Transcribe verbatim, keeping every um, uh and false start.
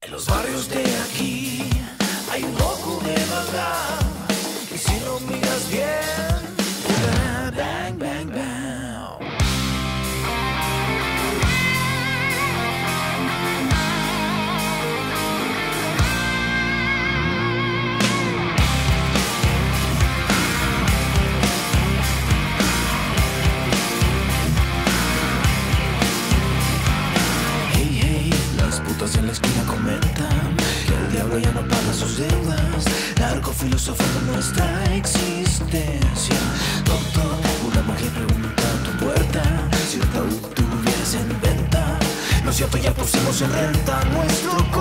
En los barrios de aquí hay un loco de verdad, y si lo miras bien, bang, bang, bang. En la esquina comentan que el diablo ya no paga sus deudas, largo filosofando nuestra existencia. Doctor, una mujer pregunta a tu puerta si el ataúd tuvieras en venta. No es cierto, ya pusimos en renta nuestro corazón.